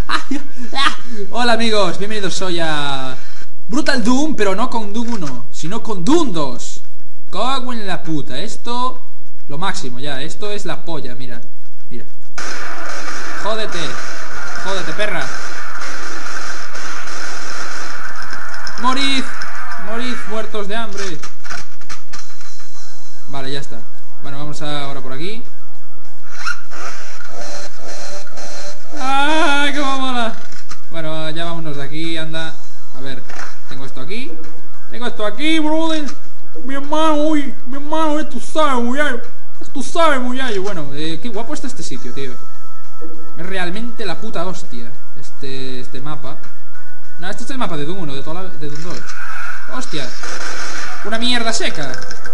Hola amigos, bienvenidos hoy a Brutal Doom, pero no con Doom 1, sino con Doom 2. Cago en la puta, esto lo máximo ya, esto es la polla, mira, mira. Jódete, jódete perra. Morid, morid, muertos de hambre. Vale, ya está. Bueno, vamos ahora por aquí. ¡Ah, cómo mola! Bueno, ya vámonos de aquí, anda. A ver, tengo esto aquí. Tengo esto aquí, brother. Mi hermano, tú sabes, muchacho. Tú sabes, muchacho. Bueno, qué guapo está este sitio, tío. Es realmente la puta hostia este mapa. No, este es el mapa de Doom 1, de Doom 2. Hostia. Una mierda seca.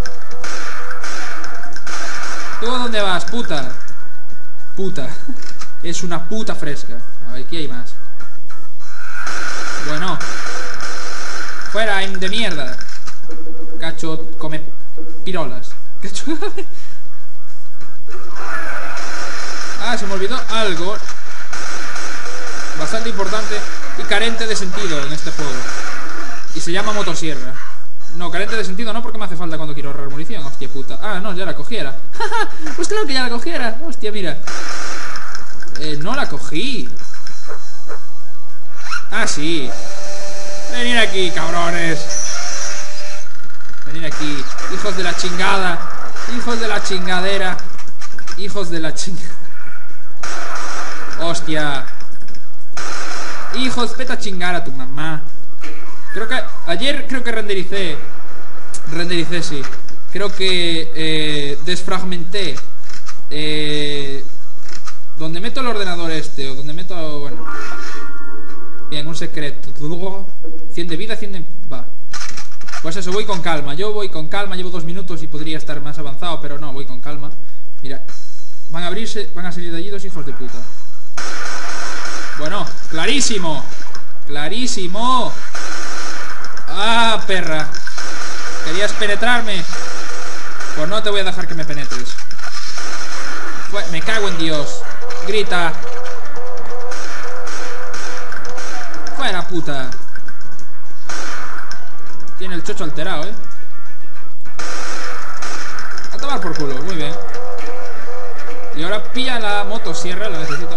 ¿Tú dónde vas, puta? Puta. Es una puta fresca. A ver, aquí hay más. Bueno. Fuera, de mierda. Cacho come pirolas. Cacho. Ah, se me olvidó algo bastante importante y carente de sentido en este juego. Y se llama motosierra. No, carente de sentido no, porque me hace falta cuando quiero ahorrar munición. Hostia puta. Ah, no, ya la cogiera. Pues claro que ya la cogiera. Hostia, mira. No la cogí. Ah, sí. Venid aquí, cabrones. Venid aquí. Hijos de la chingada. Hijos de la chingadera. Hijos de la chingada. Hostia. Hijos, vete a chingar a tu mamá. Creo que ayer rendericé. Rendericé, sí. Creo que desfragmenté donde meto el ordenador o donde meto, bueno. Bien, un secreto. 100 de vida, 100 de... Va. Pues eso, voy con calma. Yo voy con calma, llevo 2 minutos y podría estar más avanzado, pero no, voy con calma. Mira, van a abrirse, van a salir de allí 2 hijos de puta. Bueno, clarísimo. Clarísimo. Ah, perra. ¿Querías penetrarme? Pues no te voy a dejar que me penetres. Me cago en Dios. Grita. Fuera, puta. Tiene el chocho alterado, A tomar por culo, muy bien. Y ahora pilla la motosierra, la necesito.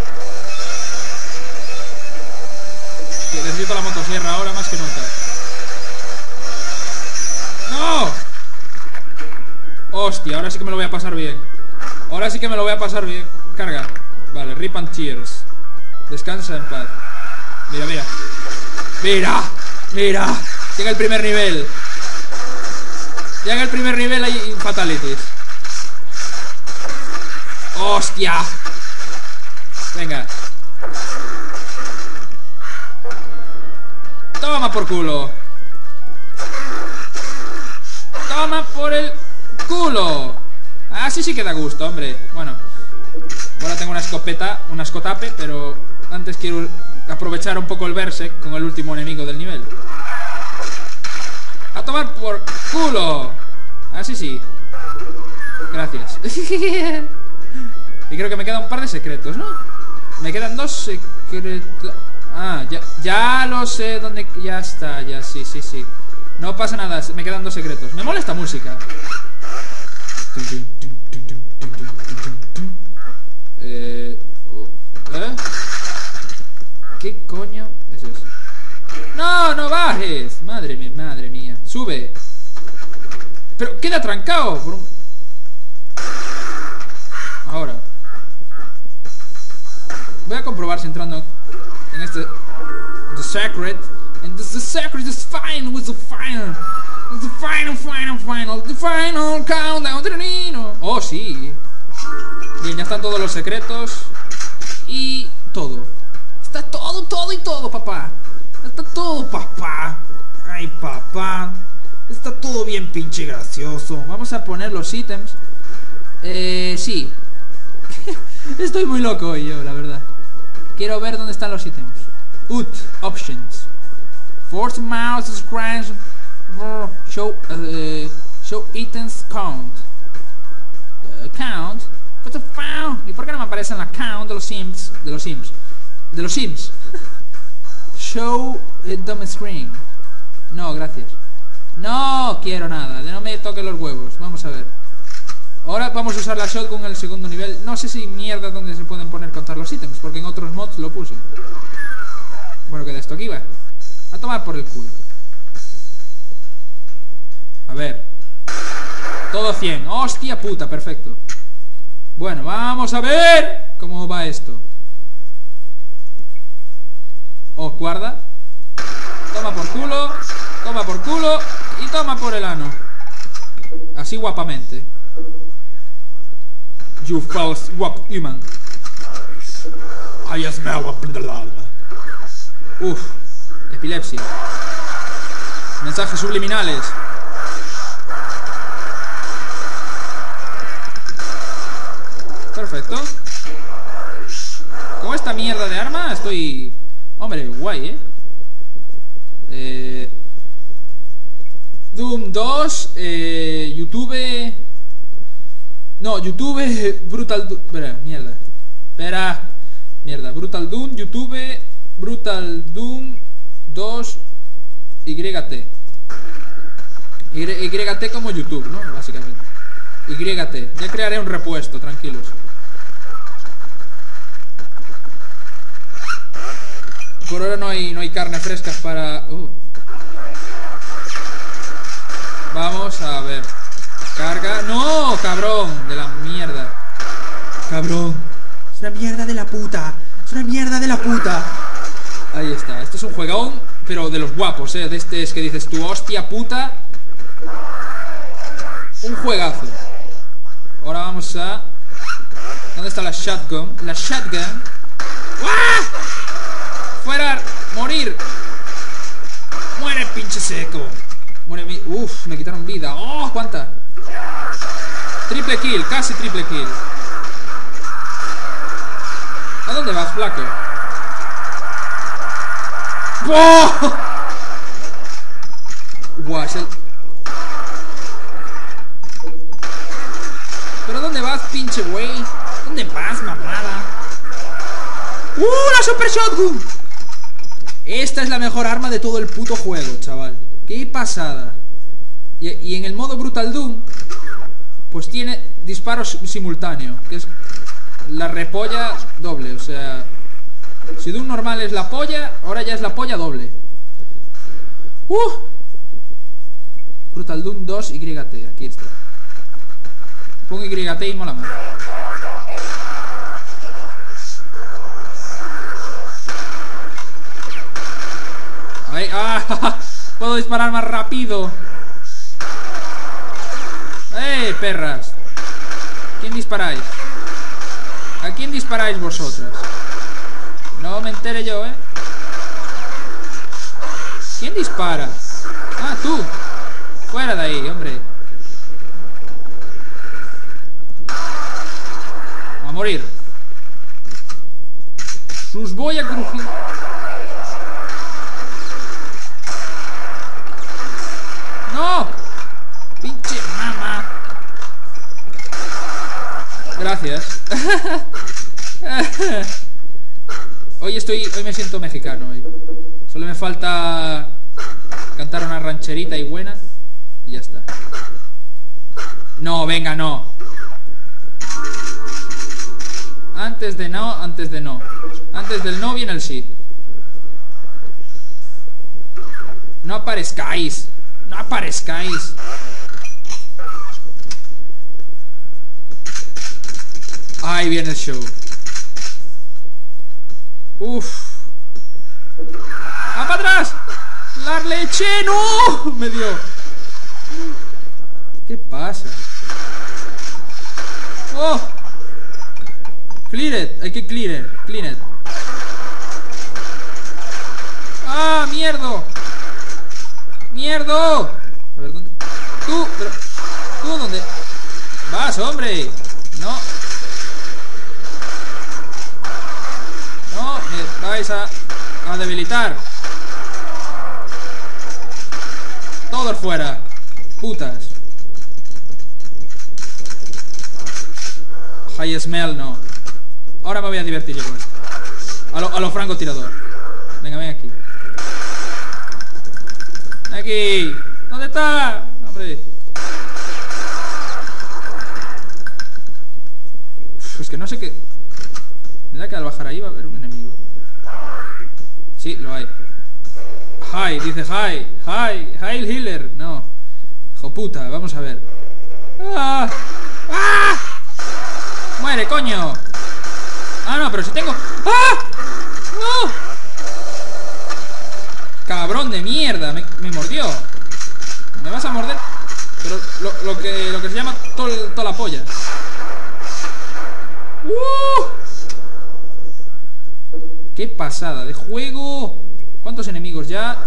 Necesito la motosierra ahora más que nunca. ¡No! Hostia, ahora sí que me lo voy a pasar bien. Ahora sí que me lo voy a pasar bien. Carga. Vale, rip and tears. Descansa en paz. Mira, mira. Mira, mira. Llega el primer nivel. Llega el primer nivel, hay fatalities. Hostia. Venga. Toma por culo. Toma por el culo. Así sí que da gusto, hombre. Bueno, ahora tengo una escopeta, una escotape, pero antes quiero aprovechar un poco el Berserk con el último enemigo del nivel. A tomar por culo. Así sí. Gracias. Y creo que me queda un par de secretos, ¿no? Me quedan 2 secretos. Ah, ya lo sé dónde... Ya está, ya, sí. No pasa nada, me quedan 2 secretos. Me mola esta música. ¿Qué coño es eso? ¡No, no bajes! Madre mía. Sube. Pero queda trancado por un... Ahora voy a comprobar si entrando en este The Secret. And the secret is fine with the final. The final countdown. Oh, sí. Bien, ya están todos los secretos. Y todo. Está todo, papá. Está todo, papá. Ay, papá. Está todo bien pinche gracioso. Vamos a poner los ítems. Sí. Estoy muy loco hoy yo, la verdad. Quiero ver dónde están los ítems. Options. Force mouse scratch. Show items count. Count. ¿Y por qué no me aparece en la count de los Sims? De los Sims. Show it dumb screen. No, gracias. No quiero nada. No me toque los huevos. Vamos a ver. Ahora vamos a usar la shotgun en el segundo nivel. No sé si mierda donde se pueden poner contar los ítems, porque en otros mods lo puse. Bueno, queda esto aquí, va. A tomar por el culo. A ver. Todo 100. Hostia puta, perfecto. Bueno, vamos a ver cómo va esto. Oh, guarda. Toma por culo. Toma por culo. Y toma por el ano. Así guapamente. You false wap human. I smell. Uf. Epilepsia. Mensajes subliminales. Perfecto. Con esta mierda de arma estoy... Hombre, guay, Doom 2, YouTube... No, YouTube, Brutal Doom... Espera, mierda. Espera. Mierda, Brutal Doom, YouTube, Brutal Doom 2, YT. YT como YouTube, ¿no? Básicamente. YT. Ya crearé un repuesto, tranquilos. Por ahora no hay carne fresca para... Vamos a ver. Carga... ¡No! ¡Cabrón! De la mierda. ¡Cabrón! Es una mierda de la puta. Es una mierda de la puta. Ahí está. Esto es un juegón, pero de los guapos, De este es que dices tú, hostia puta. Un juegazo. Ahora vamos a... ¿Dónde está la shotgun? La shotgun. ¡Ah! ¡Fuera! ¡Morir! ¡Muere, pinche seco! Muere mi... Uf, me quitaron vida. ¡Oh, cuánta! Triple kill, casi triple kill. ¿A dónde vas, flaco? ¡Oh! Guau, es el... ¿Pero dónde vas, pinche güey? ¿Dónde vas, mamada? ¡La super shotgun! Esta es la mejor arma de todo el puto juego, chaval. ¡Qué pasada! Y en el modo Brutal Doom, pues tiene disparos simultáneos, que es la repolla doble. O sea, si Doom normal es la polla, ahora ya es la polla doble. Brutal Doom 2 YT, aquí está. Pongo YT y mola más. Ahí, puedo disparar más rápido. Perras. ¿Quién disparáis? ¿A quién disparáis vosotras? No me entere yo, ¿Quién dispara? Ah, tú. Fuera de ahí, hombre. A morir. Sus voy a crujir. ¡No! ¡Pinche mamá! Gracias. Hoy me siento mexicano hoy. Solo me falta cantar una rancherita y buena y ya está. No, venga, no. Antes de no, antes de no. Antes del no viene el sí. No aparezcáis. No aparezcáis. Ahí viene el show. Uf. ¡Ah, para atrás! ¡La leche! ¡No! Me dio. ¿Qué pasa? ¡Oh! Clear it. Hay que clear it. Clean it. ¡Ah, mierda! ¡Mierdo! A ver, ¿dónde? ¡Tú! Pero... ¿Tú dónde? ¡Vas, hombre! No. No, me vais a debilitar. Todos fuera. Putas. High smell, no. Ahora me voy a divertir yo con esto. A lo francotirador. Venga, ven aquí. Ven aquí. ¿Dónde está? Hombre. Es que no sé qué. Me da que al bajar ahí va a haber un enemigo. Sí, lo hay. Hi, dice hi. Hi, Heil Healer. No. Hijo puta, vamos a ver. ¡Ah! ¡Ah! ¡Muere, coño! Ah, no, pero si tengo... ¡Ah! ¡No! Cabrón de mierda, me mordió. Me vas a morder. Pero lo que se llama toda la polla. ¡Qué pasada de juego! ¿Cuántos enemigos ya?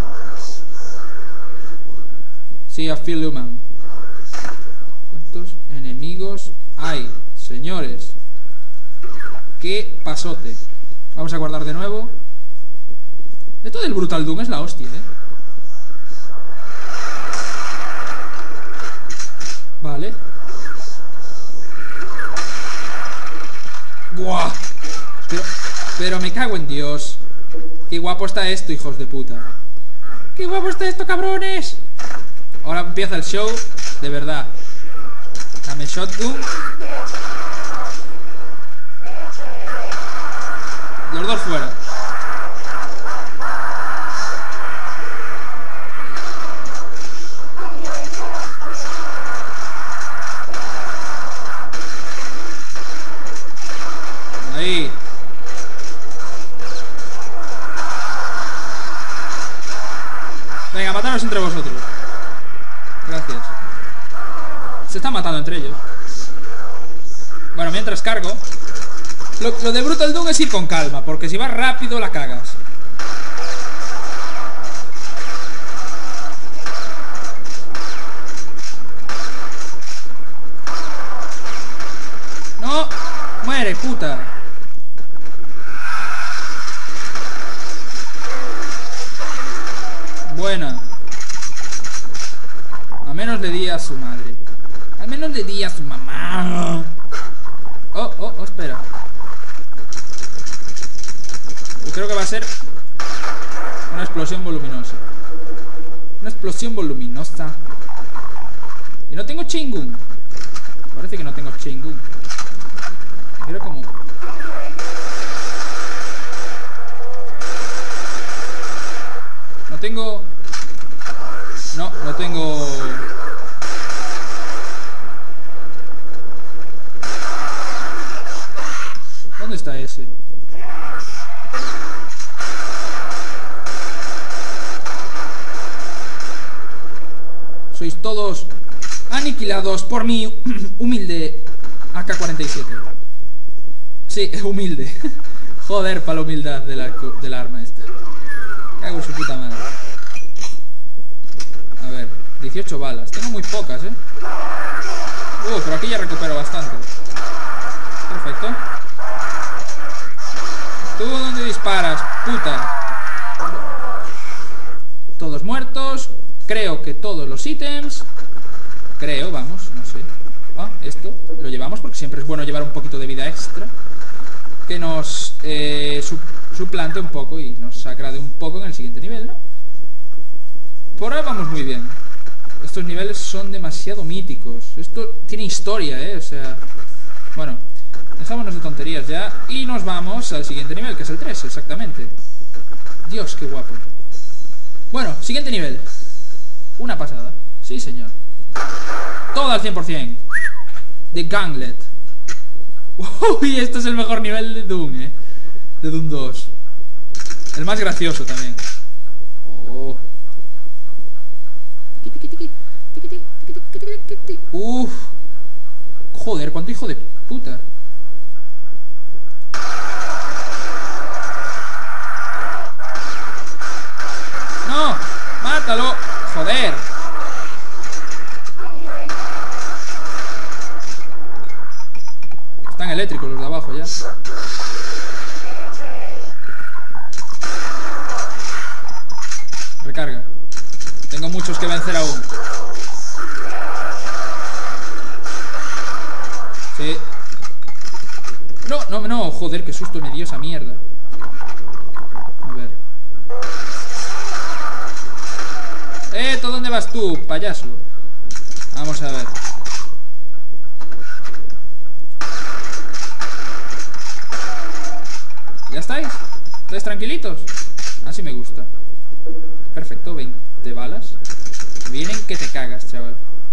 Sí, a Phil Human. ¿Cuántos enemigos hay, señores? ¡Qué pasote! Vamos a guardar de nuevo. Esto del Brutal Doom es la hostia, Vale. ¡Buah! Pero me cago en Dios. ¡Qué guapo está esto, hijos de puta! ¡Qué guapo está esto, cabrones! Ahora empieza el show de verdad. Dame shotgun. Los dos fuera. Ahí. Venga, mataros entre vosotros. Gracias. Se están matando entre ellos. Bueno, mientras cargo. Lo de Brutal Doom es ir con calma, porque si vas rápido la cagas. No, muere, puta. Buena. A menos le di a su madre. Al menos le di a su mamá. Oh, espera. Creo que va a ser una explosión voluminosa. Una explosión voluminosa. Y no tengo Chingun. Parece que no tengo Chingun. Quiero como... No tengo... No tengo... ¿Dónde está ese? Sois todos aniquilados por mi humilde AK-47. Sí, humilde. Joder, para la humildad de la arma esta. Cago en su puta madre. A ver, 18 balas. Tengo muy pocas, pero aquí ya recupero bastante. Perfecto. ¿Tú dónde disparas, puta? Todos muertos. Creo que todos los ítems. Creo, vamos, no sé. Ah, esto lo llevamos porque siempre es bueno llevar un poquito de vida extra. Que nos suplante un poco y nos agrade un poco en el siguiente nivel, ¿no? Por ahora vamos muy bien. Estos niveles son demasiado míticos. Esto tiene historia, o sea... Bueno, dejámonos de tonterías ya y nos vamos al siguiente nivel, que es el 3, exactamente. Dios, qué guapo. Bueno, siguiente nivel. Una pasada, sí señor. Todo al 100%. The Gauntlet. Uy, este es el mejor nivel de Doom, de Doom 2. El más gracioso también. Oh. Uff. Joder, cuánto hijo de puta. No, mátalo. Joder. Están eléctricos los de abajo ya. Recarga. Tengo muchos que vencer aún. Sí. No, joder, qué susto me dio esa mierda. A ver. ¿Tú dónde vas tú, payaso? Vamos a ver. ¿Ya estáis? ¿Estáis tranquilitos? Así me gusta. Perfecto, 20 balas. Vienen que te cagas, chaval.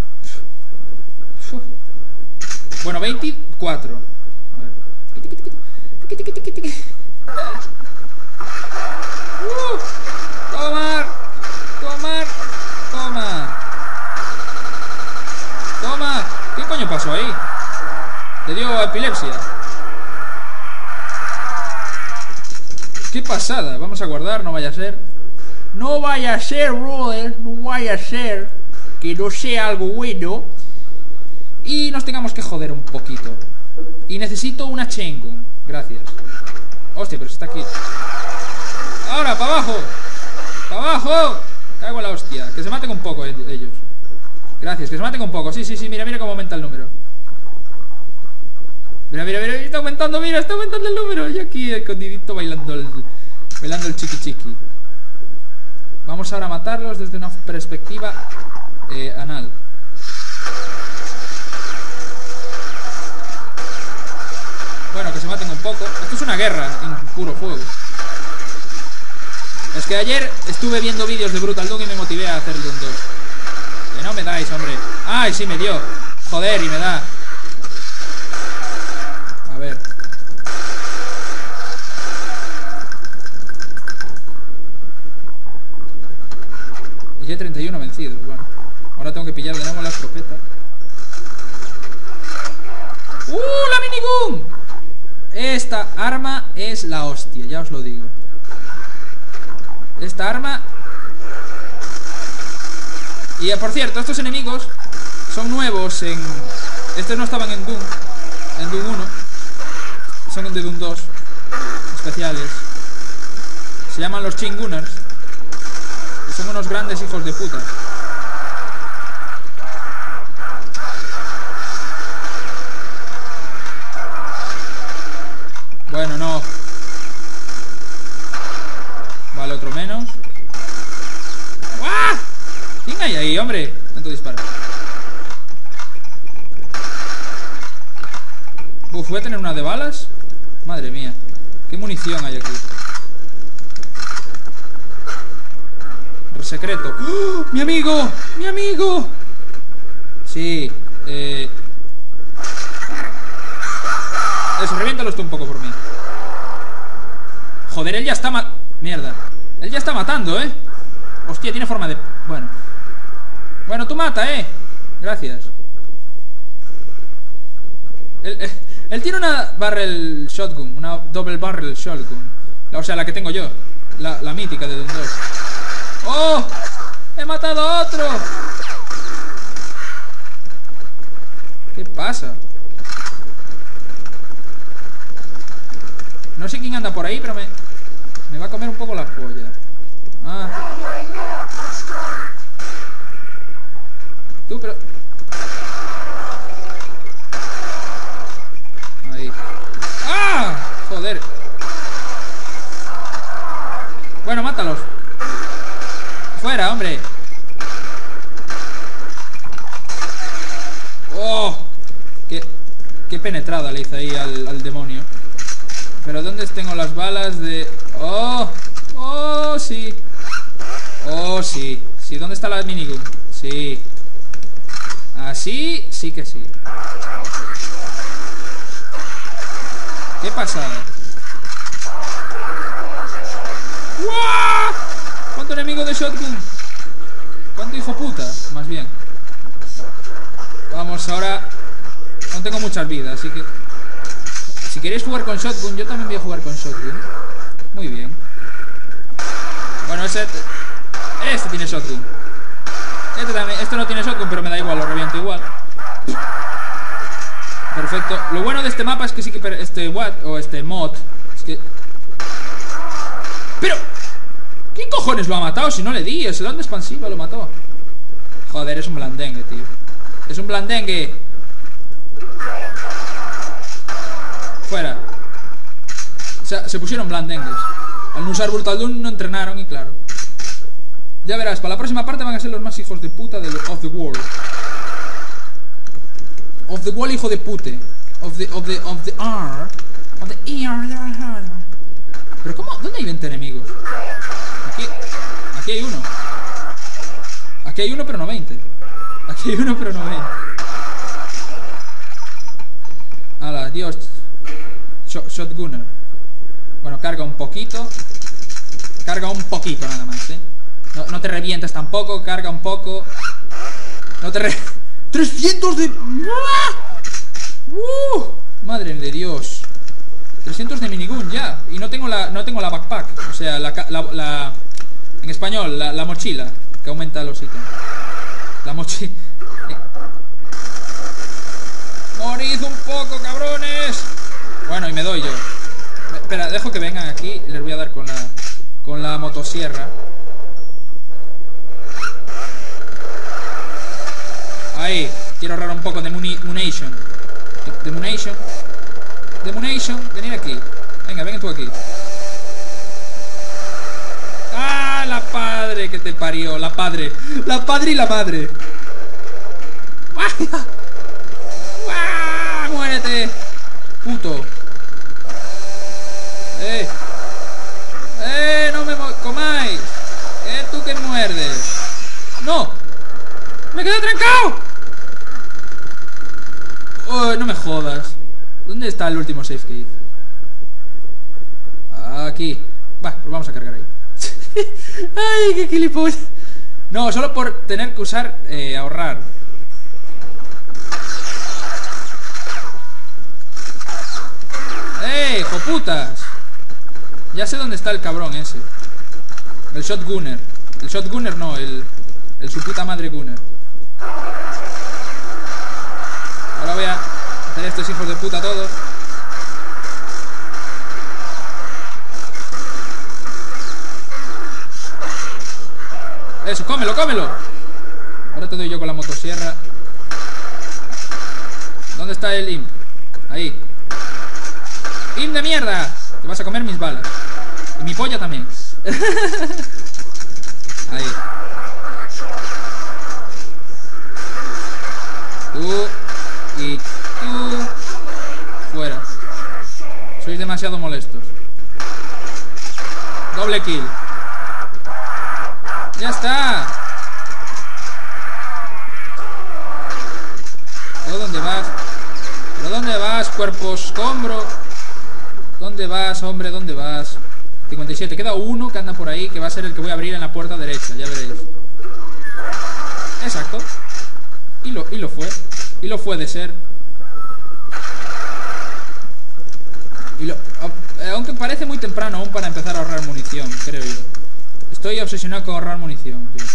Bueno, 24. A ver. Tomar. Tomar. Toma. Toma. ¿Qué coño pasó ahí? ¿Le dio epilepsia? ¡Qué pasada! Vamos a guardar, no vaya a ser. No vaya a ser, brother. No vaya a ser que no sea algo bueno y nos tengamos que joder un poquito. Y necesito una Chengun. Gracias. Hostia, pero está aquí. ¡Ahora, para abajo! ¡Para abajo! Cago en la hostia. Que se maten un poco ellos. Gracias, que se maten un poco. Sí, sí, sí, mira, mira cómo aumenta el número. Mira, mira, mira, está aumentando, mira, está aumentando el número. Y aquí escondidito bailando el chiqui chiqui. Vamos ahora a matarlos desde una perspectiva anal. Bueno, que se maten un poco. Esto es una guerra en puro juego. Es que ayer estuve viendo vídeos de Brutal Doom y me motivé a hacerle un 2. Que no me dais, hombre. ¡Ay, sí me dio! Joder, y me da. A ver. Y ya 31 vencidos, bueno. Ahora tengo que pillar de nuevo la escopeta. ¡La minigun! Esta arma es la hostia, ya os lo digo. Esta arma... Y por cierto, estos enemigos son nuevos en... Estos no estaban en Doom 1. Son de Doom 2. Especiales. Se llaman los Chinguners. Y son unos grandes hijos de puta. Bueno, no. Vale, otro menos. ¡Ah! ¿Quién hay ahí, hombre? Tanto dispara. Uf, ¿voy a tener una de balas? Madre mía. ¿Qué munición hay aquí? Secreto. ¡Oh! ¡Mi amigo! ¡Mi amigo! Sí, Eso, reviéntalo esto un poco por mí. Joder, él ya está Mierda. Él ya está matando, ¿eh? Hostia, tiene forma de... Bueno. Bueno, tú mata, ¿eh? Gracias. Él tiene una barrel shotgun. Una double barrel shotgun. O sea, la que tengo yo. La mítica de Doom 2. ¡Oh! ¡He matado a otro! ¿Qué pasa? No sé quién anda por ahí, pero me va a comer un poco la polla. Ah. Tú, pero... Ahí. ¡Ah! Joder. Bueno, mátalos. ¡Fuera, hombre! ¡Oh! Qué penetrada le hice ahí al demonio. Pero ¿dónde tengo las balas de...? ¡Oh! ¡Oh, sí! ¡Oh, sí! Sí, ¿dónde está la minigun? Sí. Así sí que sí. ¡Qué pasada! ¡Wow! ¿Cuánto enemigo de shotgun? ¿Cuánto hijo puta? Más bien. Vamos, ahora... No tengo muchas vidas, así que... Si queréis jugar con shotgun, yo también voy a jugar con shotgun. Muy bien. Bueno, este tiene shotgun. Este no tiene shotgun, pero me da igual, lo reviento igual. Perfecto. Lo bueno de este mapa es que sí que... Este mod... Es que... ¡Pero! ¿Quién cojones lo ha matado si no le di? Es el onda expansiva, lo mató. Joder, es un blandengue, tío. Es un blandengue. Fuera. O sea, se pusieron blandengues. Al no usar Brutal Doom no entrenaron y claro. Ya verás, para la próxima parte van a ser los más hijos de puta de Of the Wall. Of the Wall, hijo de pute. Of the R. Of the ER. Pero ¿cómo? ¿Dónde hay 20 enemigos? Aquí hay uno. Aquí hay uno pero no 20. Aquí hay uno pero no 20. Hala, Dios. Shotgunner. Bueno, carga un poquito. Carga un poquito nada más, No te revientes tampoco, carga un poco. No te 300 de... Madre de Dios. 300 de minigun ya. Y no tengo la backpack. O sea, en español, la mochila que aumenta los ítems. La mochila. Morid un poco, cabrones. Bueno, y me doy yo. Espera, dejo que vengan aquí. Les voy a dar con la motosierra. Ahí. Quiero ahorrar un poco de munition. Venid aquí. Venga tú aquí. ¡Ah! La padre que te parió. La padre y la madre. ¡Ah! ¡Muérete! Puto. No me comáis. Tú que muerdes. ¡No! ¡Me quedé trancado! Oh, no me jodas. ¿Dónde está el último save que hice? Aquí. Va, pues vamos a cargar ahí. ¡Ay, qué gilipollas! No, solo por tener que usar ahorrar. ¡Joputas! Ya sé dónde está el cabrón ese. El shotgunner. El shotgunner no, el su puta madre gunner. Ahora voy a hacer estos hijos de puta todos. Eso, cómelo. Ahora te doy yo con la motosierra. ¿Dónde está el imp? Ahí. ¡Imp de mierda! Te vas a comer mis balas. Y mi polla también. Ahí. Tú y tú. Fuera. Sois demasiado molestos. Doble kill. ¡Ya está! ¿Pero dónde vas? ¿Pero dónde vas, cuerpo escombro? ¿Dónde vas, hombre? ¿Dónde vas? 57. Queda uno que anda por ahí, que va a ser el que voy a abrir en la puerta derecha, ya veréis. Exacto. Y lo fue. Y lo fue de ser. Aunque parece muy temprano aún para empezar a ahorrar munición, creo yo. Estoy obsesionado con ahorrar munición, tío.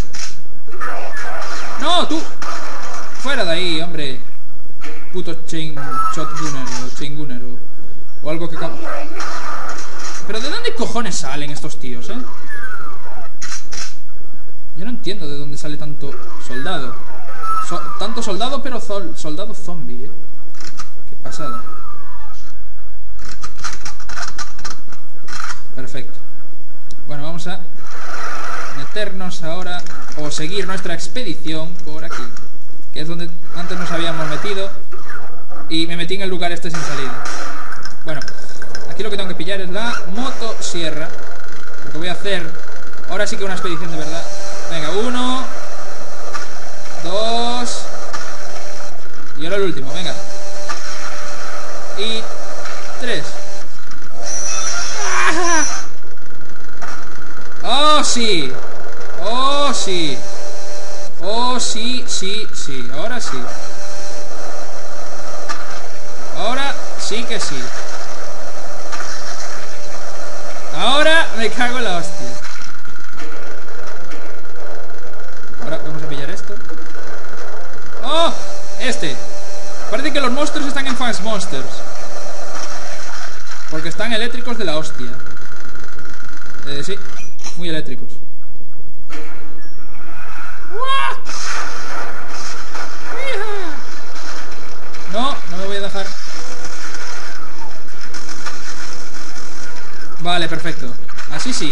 ¡No, tú! ¡Fuera de ahí, hombre! Puto shotgunner o chaingunner o algo que... ¿Pero de dónde cojones salen estos tíos, Yo no entiendo de dónde sale tanto soldado. Tanto soldado, pero soldado zombie, Qué pasada. Perfecto. Bueno, vamos a meternos ahora, o seguir nuestra expedición por aquí, que es donde antes nos habíamos metido. Y me metí en el lugar este sin salida. Bueno, aquí lo que tengo que pillar es la motosierra, porque voy a hacer ahora sí que una expedición de verdad. Venga, 1, 2 y ahora el último, venga. Y 3. ¡Ah! ¡Oh, sí! ¡Oh, sí! ¡Oh, sí, sí, sí! Ahora sí. Ahora sí que sí. Ahora me cago en la hostia. Ahora vamos a pillar esto. ¡Oh! Parece que los monstruos están en Fast Monsters, porque están eléctricos de la hostia. Sí, muy eléctricos. No me voy a dejar. Vale, perfecto. Así sí.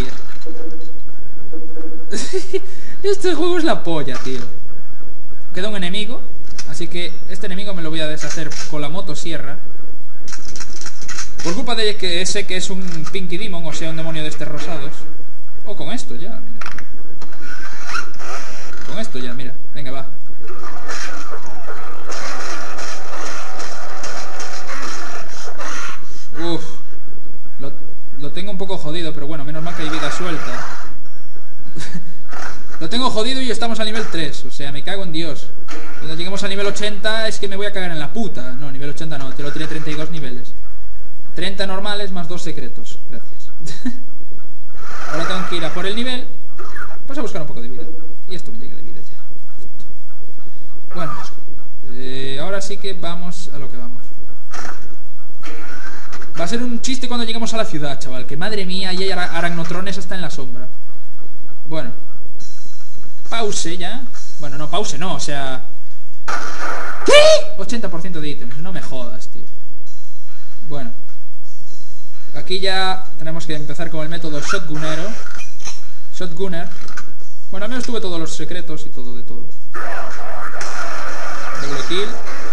Este juego es la polla, tío. Queda un enemigo, así que este enemigo me lo voy a deshacer con la motosierra. Por culpa de que sé que es un Pinky Demon, o sea, un demonio de estos rosados. O con esto ya, mira. Con esto ya, mira. Venga, va. Uff. Lo tengo un poco jodido, pero bueno, menos mal que hay vida suelta. Lo tengo jodido y estamos a nivel 3. O sea, me cago en Dios. Cuando lleguemos a nivel 80 es que me voy a cagar en la puta. No, nivel 80 no, te lo tiré 32 niveles. 30 normales más 2 secretos. Gracias. Ahora tengo que ir a por el nivel. Pues a buscar un poco de vida. Y esto me llega de vida ya. Perfecto. Bueno, ahora sí que vamos a lo que vamos. Va a ser un chiste cuando lleguemos a la ciudad, chaval. Que madre mía, ahí hay aracnotrones hasta en la sombra. Bueno. Pause ya. Bueno, no, pause no, o sea... ¿Qué? 80% de ítems, no me jodas, tío. Bueno. Aquí ya tenemos que empezar con el método shotgunero. Shotgunner. Bueno, al menos tuve todos los secretos y todo de todo. Doble kill.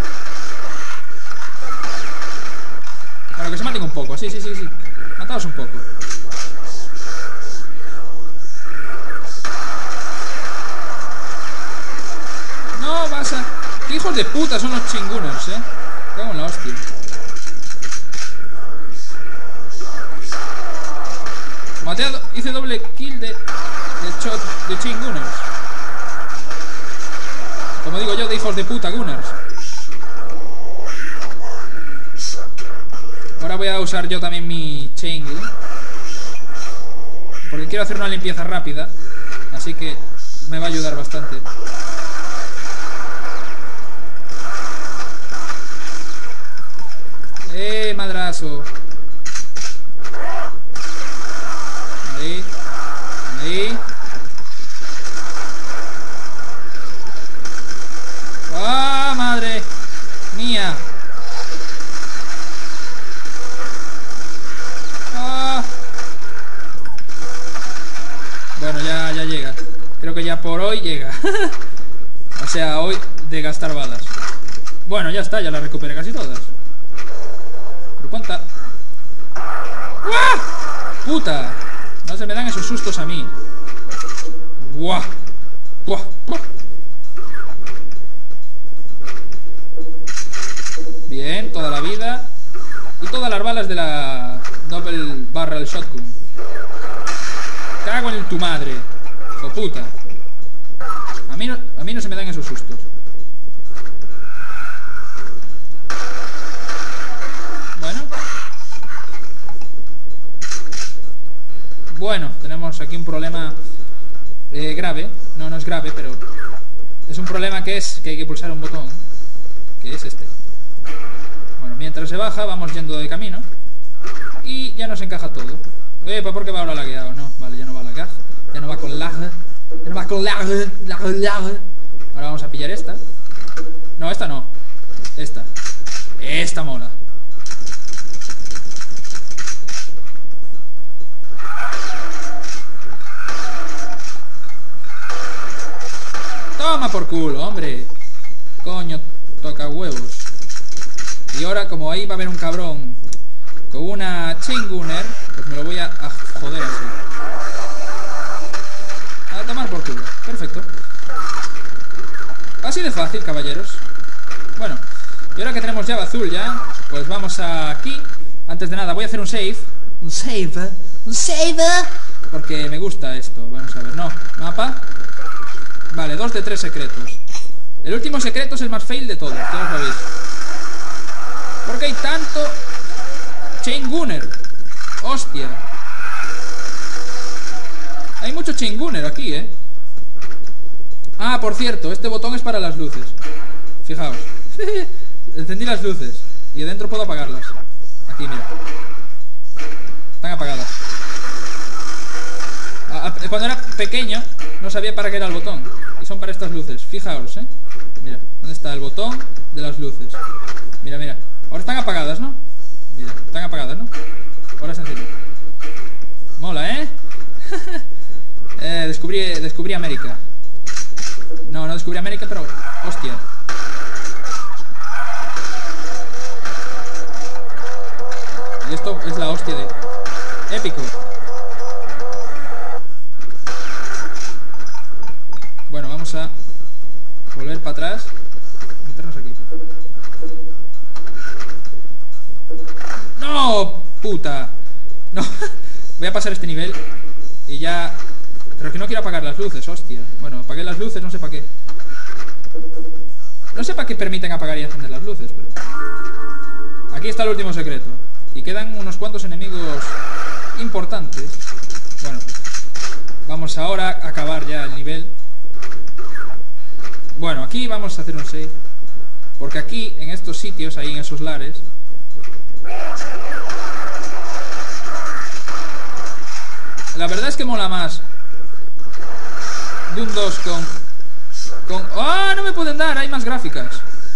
Bueno, que se maten un poco, sí. Mataos un poco. No, vas a... ¿Qué hijos de puta son los chinguners, Cago en la hostia. Hice doble kill de shot de chinguners. Como digo yo, de hijos de puta gunners. Ahora voy a usar yo también mi chain gun, porque quiero hacer una limpieza rápida. Así que me va a ayudar bastante. Madrazo. Ahí. ¡Ah, madre mía! ¡Ah! Bueno, ya llega. Creo que ya por hoy llega. O sea, hoy de gastar balas. Bueno, ya está, ya las recuperé casi todas. ¿Pero cuánta? ¡Uah! ¡Puta! No se me dan esos sustos a mí. ¡Buah! ¡Buah! ¡Buah! Bien, toda la vida. Y todas las balas de la Double Barrel Shotgun. Cago en tu madre. ¡Hijo puta! A mí no se me dan esos sustos. Bueno, tenemos aquí un problema grave. No es grave, pero es un problema que hay que pulsar un botón, que es este. Bueno, mientras se baja vamos yendo de camino y ya nos encaja todo. ¿Por qué va ahora lagueado? No, vale, ya no va a laguear. Ya no va con lag. Ya no va con lag. Ahora vamos a pillar esta. No, esta no. Esta mola. Toma por culo, hombre. Coño, toca huevos. Y ahora, como ahí va a haber un cabrón con una chain gunner, pues me lo voy a joder así. A tomar por culo. Perfecto. Así de fácil, caballeros. Bueno, y ahora que tenemos llave azul ya, pues vamos aquí. Antes de nada voy a hacer un save. Un save. Porque me gusta esto. Vamos a ver, no. Mapa. Vale, 2 de 3 secretos. El último secreto es el más fail de todos, ya lo sabéis. ¿Por qué hay tanto chain gunner? Hostia. Hay mucho chain gunner aquí, Ah, por cierto, este botón es para las luces. Fijaos. Encendí las luces y de dentro puedo apagarlas. Aquí, mira. Están apagadas. Cuando era pequeño no sabía para qué era el botón. Y son para estas luces, fijaos, Mira, ¿dónde está el botón de las luces? Mira. Ahora están apagadas, ¿no? Mira, están apagadas, ¿no? Ahora se encienden. Mola, ¿eh? Descubrí América. No descubrí América, pero... Hostia. Y esto es la hostia de... Épico. Bueno, vamos a... volver para atrás. Meternos aquí. ¡No! ¡Puta! No. Voy a pasar este nivel y ya... Pero que no quiero apagar las luces, hostia. Bueno, apagué las luces, no sé para qué. No sé para qué permiten apagar y encender las luces, pero... Aquí está el último secreto. Y quedan unos cuantos enemigos importantes. Bueno, vamos ahora a acabar ya el nivel. Bueno, aquí vamos a hacer un save. Porque aquí, en estos sitios, ahí en esos lares... La verdad es que mola más Doom 2 con... ¡Ah! ¡Oh, no me pueden dar! Hay más gráficas.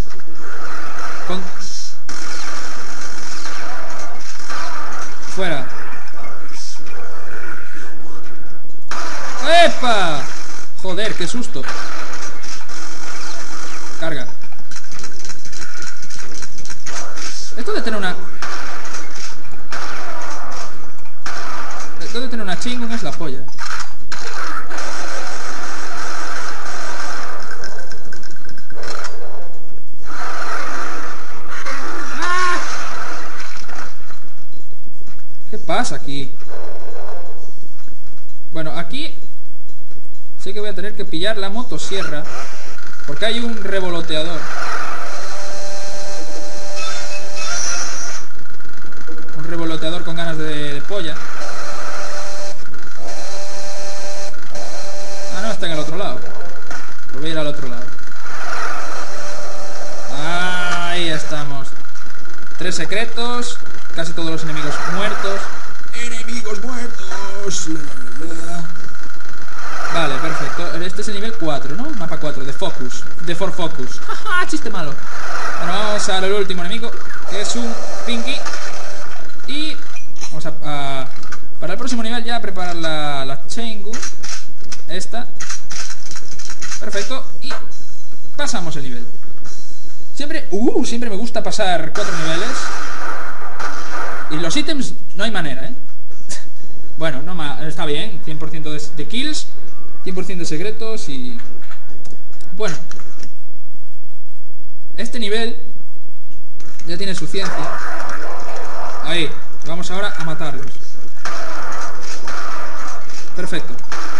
Fuera. ¡Epa! Joder, qué susto. Carga. Esto de tener una... Esto de tener una chingón es la polla. ¡Ah! ¿Qué pasa aquí? Bueno, aquí sé que voy a tener que pillar la motosierra porque hay un revoloteador. Un revoloteador con ganas de polla. Ah, no, está en el otro lado. Pues voy a ir al otro lado. Ahí estamos. 3 secretos. Casi todos los enemigos muertos. ¡Enemigos muertos! Vale, perfecto. Este es el nivel 4, ¿no? Mapa 4, de Focus. De For Focus. ¡Jaja! Chiste malo. Bueno, vamos al último enemigo, que es un Pinky. Y vamos a para el próximo nivel ya preparar la Chaingu. Esta. Perfecto. Y pasamos el nivel. Siempre me gusta pasar 4 niveles. Y los ítems no hay manera, ¿eh? Bueno, no está bien. 100% de kills, 100% de secretos y... Bueno, este nivel ya tiene su ciencia. Ahí, vamos ahora a matarlos. Perfecto.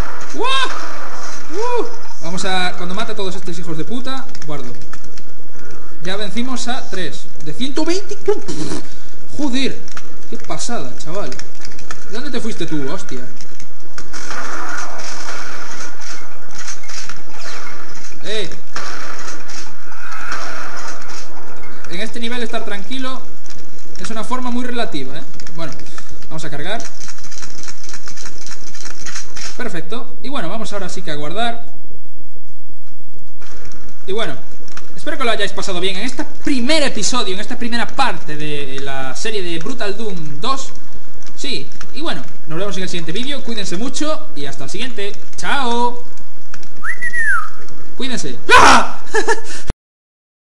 Vamos a... Cuando mate a todos estos hijos de puta, guardo. Ya vencimos a 3 de 120. Joder, qué pasada, chaval. ¿De dónde te fuiste tú, hostia? En este nivel estar tranquilo es una forma muy relativa, ¿eh? Bueno, vamos a cargar. Perfecto. Y bueno, vamos ahora sí que a guardar. Y bueno, espero que lo hayáis pasado bien en este primer episodio, en esta primera parte de la serie de Brutal Doom 2. Sí, y bueno, nos vemos en el siguiente vídeo. Cuídense mucho y hasta el siguiente. ¡Chao! Cuídense. ¡Ah!